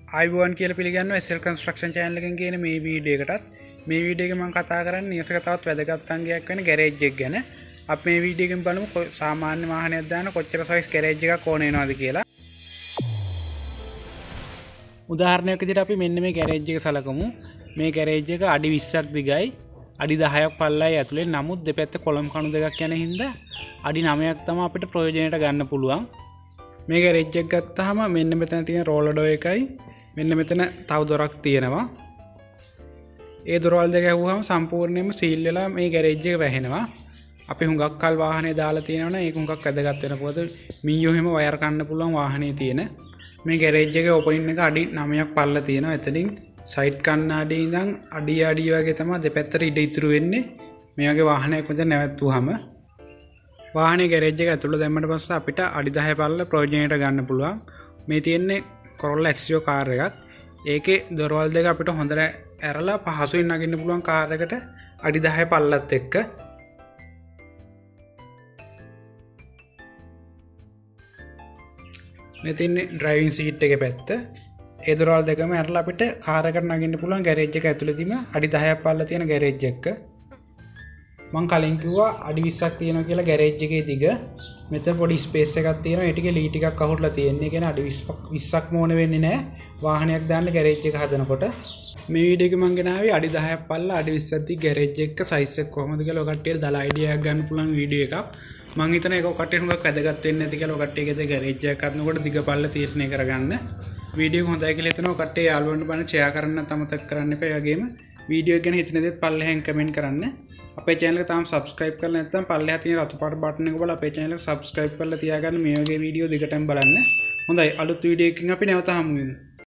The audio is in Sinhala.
ආයිබෝන් කියලා පිළිගන්නවා slconstruction channel එකෙන් කියන මේ වීඩියෝ එකටත් මේ වීඩියෝ එකේ මම කතා කරන්නේ නියසක තවත් වැදගත් අංගයක් වෙන ගෑරේජ් එක ගැන. අපි මේ වීඩියෝ එකෙන් බලමු සාමාන්‍ය වාහනයක් දාන කොච්චර සයිස් ගෑරේජ් එකක් ඕන වෙනවද කියලා. උදාහරණයක් විදිහට අපි මෙන්න මේ ගෑරේජ් එක සලකමු. මේ ගෑරේජ් එක අඩි 20ක් දිගයි, අඩි 10ක් පල්ලයි ඇතුලේ. නමුත් දෙපැත්තේ කොලම් කණු දෙකක් යන හින්දා අඩි 9ක් තමයි අපිට ප්‍රයෝජනෙට ගන්න පුළුවන්. මේ ගෑරේජ් එක ගත්තාම මෙන්න මෙතන තියෙන රෝලර් ඩෝ එකයි මෙන්න මෙතන තව දොරක් තියෙනවා. ඒ දොරවල් දෙක ඇහුවම සම්පූර්ණයෙන්ම සීල් වෙලා මේ ගෑරේජ් එක වැහෙනවා. අපි හුඟක් කල් වාහනේ දාලා තියෙනවනේ ඒක හුඟක් වැදගත් වෙන පොත මීයෝ හැම වයර් කන්න පුළුවන් වාහනේ තියෙන. මේ ගෑරේජ් එකේ ඕපනින් එක අඩි 9ක් පල්ල තියෙනවා. එතනින් සයිඩ් කණ්ණාඩි ඉඳන් අඩි වගේ තමයි දෙපැත්තට ඉඩ ඉතුරු වෙන්නේ. මේ වගේ වාහනයක් මෙතන නැවතුවාම වාහනේ ගෑරේජ් එක ඇතුළට දැම්මට පස්සේ අපිට අඩි 10 පල්ල ප්‍රයෝජනෙට ගන්න පුළුවන්. මේ තියෙන්නේ Corolla Axio කාර් එකක්. ඒකේ දොරවල් දෙක අපිට හොඳට ඇරලා පහසුවෙන් නගින්න පුළුවන් කාර් එකට අඩි 10 පල්ලත් එක්ක. මේ තියෙන්නේ ඩ්‍රයිවිං සීට් එකේ පැත්ත. ඒ දොරවල් දෙකම ඇරලා අපිට කාර් එකට නගින්න පුළුවන් ගෑරේජ් එක ඇතුළේදීම අඩි 10ක් පල්ල තියෙන ගෑරේජ් එකක. මම කලින් කිව්වා අඩි 20ක් තියෙනවා කියලා ගෑරේජ් එකේ දිග. මෙතන පොඩි ස්පේස් එකක් තියෙනවා. ඒ ටිකේ ලී ටිකක් අහුරලා තියෙන්නේ. ඒ කියන්නේ අඩි 20ක් මොන වෙන්නේ නැහැ. වාහනයක් දාන්න ගෑරේජ් එක හදනකොට. මේ වීඩියෝ එකේ මම ගෙනාවේ අඩි 10ක් පල්ල අඩි 20ක් දිග ගෑරේජ් එක සයිස් එක කොහොමද කියලා ඔය කට්ටියට දාලා අයිඩියා එකක් ගන්න පුළුවන් වීඩියෝ එකක්. මම හිතන ඒක ඔය කට්ටියට හුඟක් වැදගත් වෙන්නේ නැති කියලා ඔය කට්ටියගේ ගෑරේජ් එකක් හදනකොට දිග පල්ල තීරණය කරගන්න. වීඩියෝ එක හොඳයි කියලා හිතනවා. කට්ටිය යාළුවන්ට බලන්න ෂෙයා කරන්න අමතක කරන්න එපා. ඒ වගේම වීඩියෝ එක ගැන හිතන දේත් පල්ලෙහෙන් කමෙන්ට් කරන්න. අපේ channel එක තාම subscribe කරලා නැත්නම් පල්ලෙහා තියෙන රතු පාට බටන් එක බලලා අපේ channel එක subscribe කරලා තියාගන්න. මේ වගේ වීඩියෝ දිගටම බලන්න. හොඳයි අලුත් වීඩියෝ එකකින් අපි නැවත හමු වෙමු.